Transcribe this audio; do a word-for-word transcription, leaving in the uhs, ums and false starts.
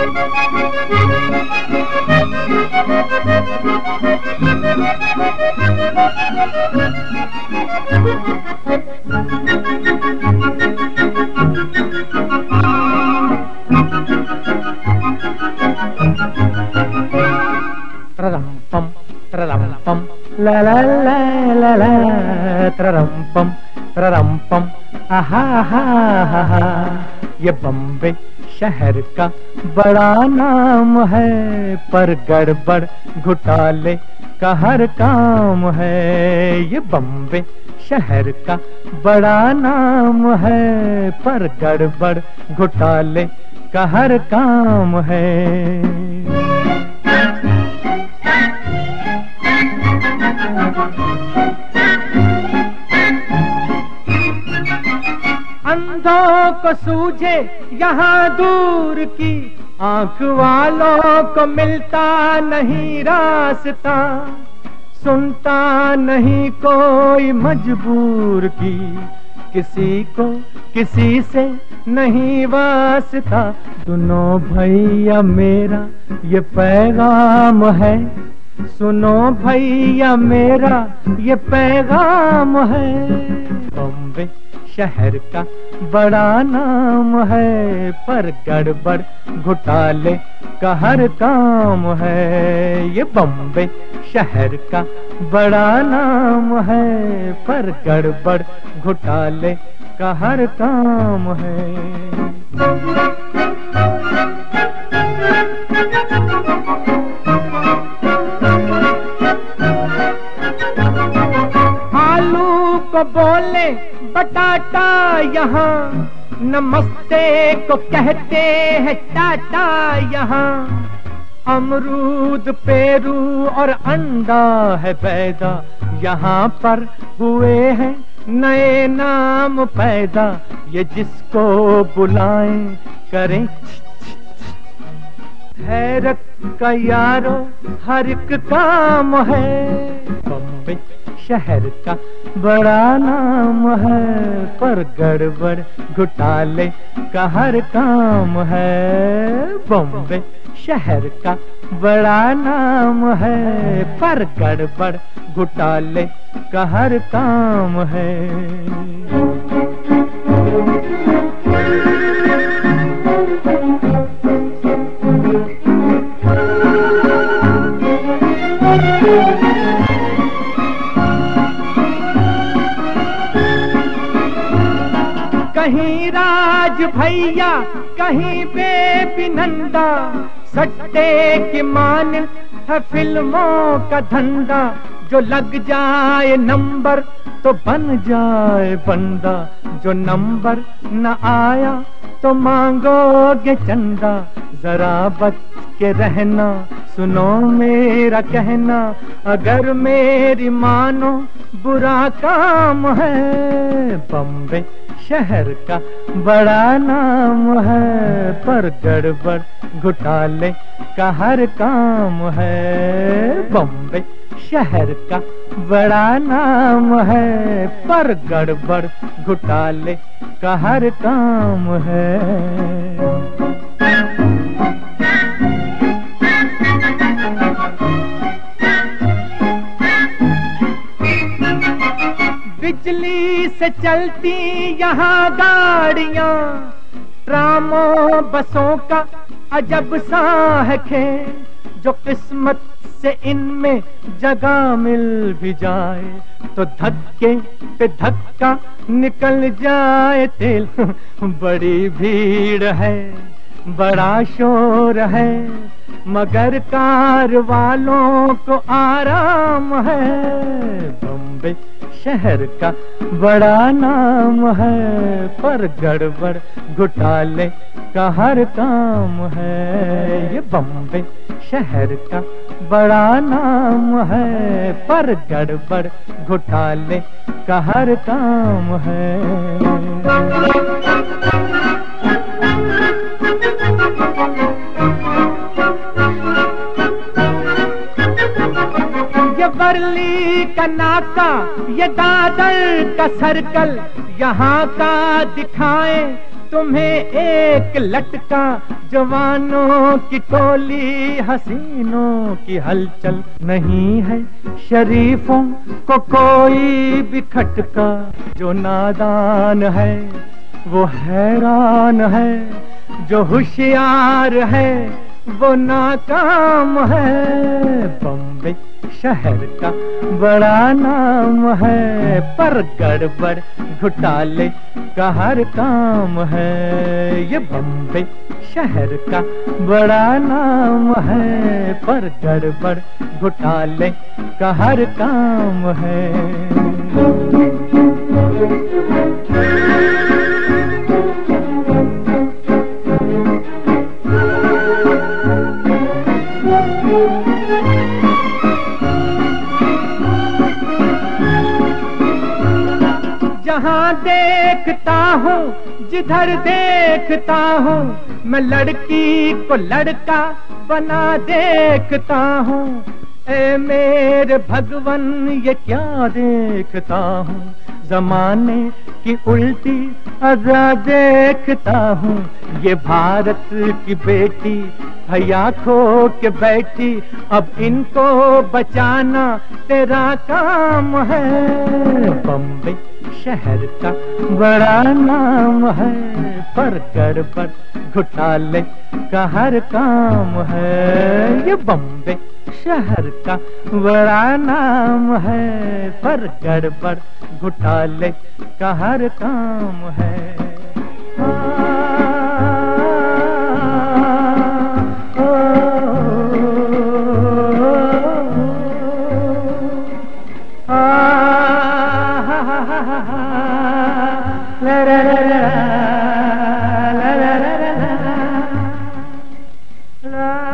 Tra-ram-pam, tra-ram-pam, la la la la la, tra-ram-pam, tra-ram-pam, आहा हा हा हा। ये बम्बे शहर का बड़ा नाम है, पर गड़बड़ घोटाले का हर काम है। ये बम्बे शहर का बड़ा नाम है, पर गड़बड़ घोटाले का हर काम है। अंधों को सूझे यहाँ दूर की, आंख वालों को मिलता नहीं रास्ता, सुनता नहीं कोई मजबूर की, किसी को किसी से नहीं वास्ता। सुनो भैया मेरा ये पैगाम है, सुनो भैया मेरा ये पैगाम है। बम्बे शहर का बड़ा नाम है, पर गड़बड़ घोटाले का हर काम है। ये बम्बे शहर का बड़ा नाम है, पर गड़बड़ घोटाले का हर काम है। आलू को बोले बटाटा यहाँ, नमस्ते को कहते हैं टाटा यहाँ। अमरूद पेरू और अंडा है पैदा, यहाँ पर हुए हैं नए नाम पैदा। ये जिसको बुलाएं करें हैरत का यारो हर एक काम है। बम्बे शहर का बड़ा नाम है, पर गड़बड़ घोटाले का हर काम है। बम्बे शहर का बड़ा नाम है, पर गड़बड़ घोटाले का हर काम है। कहीं राज भैया कहीं बेबी नंदा, सट्टे की मान है फिल्मों का धंधा। जो लग जाए नंबर तो बन जाए बंदा, जो नंबर न आया तो मांगोगे चंदा। जरा बच के रहना सुनो मेरा कहना, अगर मेरी मानो बुरा काम है। बम्बे शहर का बड़ा नाम है, पर गड़बड़ घोटाले का हर काम है। बम्बे शहर का बड़ा नाम है, पर गड़बड़ घोटाले का हर काम है। बिजली से चलती यहाँ गाड़ियाँ, ट्रामों बसों का अजब सा है खेल। जो किस्मत से इनमें जगह मिल भी जाए, तो धक्के पे धक्का निकल जाए तेल। बड़ी भीड़ है बड़ा शोर है, मगर कार वालों को आराम है। बम्बे शहर का बड़ा नाम है, पर गड़बड़ घोटाले का हर काम है। ये बम्बे शहर का बड़ा नाम है, पर गड़बड़ घोटाले का हर काम है। ये वर्ली का नाका, ये दादर का सर्कल, यहाँ का दिखाएं तुम्हें एक लटका जवानों की टोली, हसीनों की हलचल नहीं है शरीफों को कोई भी खटका। जो नादान है वो हैरान है, जो होशियार है वो नाकाम है। बम्बई शहर का बड़ा नाम है, पर गड़बड़ घोटाले का हर काम है। ये बम्बई शहर का बड़ा नाम है, पर गड़बड़ घोटाले का हर काम है। जहाँ देखता हूँ जिधर देखता हूँ, मैं लड़की को लड़का बना देखता हूँ। ए मेरे भगवन ये क्या देखता हूँ, जमाने की उल्टी अज़ा देखता हूँ। ये भारत की बेटी भैया खो के बैठी, अब इनको बचाना तेरा काम है। बम्बई शहर का बड़ा नाम है, पर गड़बड़ घोटाले का हर काम है। ये बम्बई शहर का बड़ा नाम है, पर गड़बड़ घोटाले का हर काम है। La la la la la la la la la